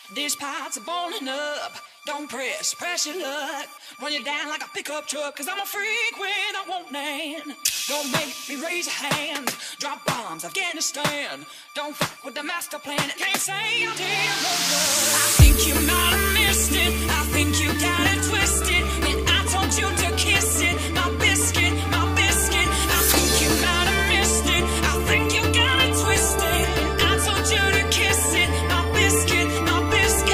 These pots are boiling up. Don't press your luck. Run you down like a pickup truck. Cause I'm a freak with a warning. Don't make me raise a hand. Drop bombs, Afghanistan. Don't fuck with the master plan. Can't say I didn't know good. I think you might have missed it. I think you got it twisted. And I told you to kiss it. My biscuit, my biscuit. I think you might have missed it. I think you got it twisted. I told you to kiss it. My biscuit, my biscuit.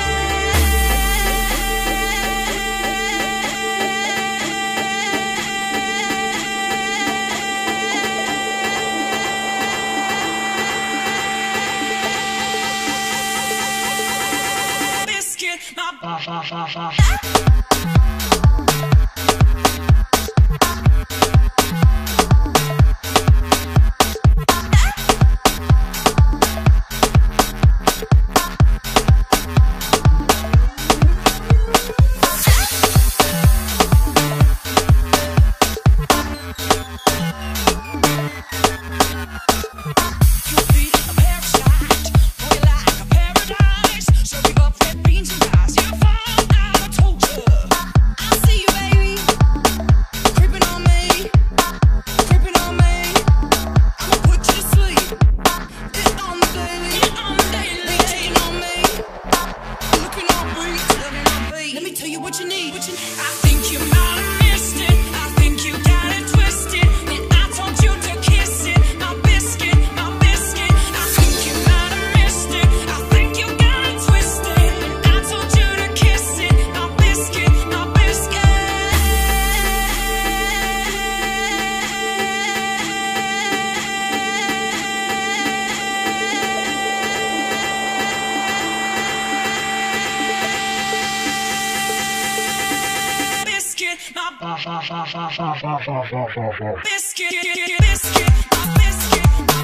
Biscuit, biscuit, biscuit, biscuit.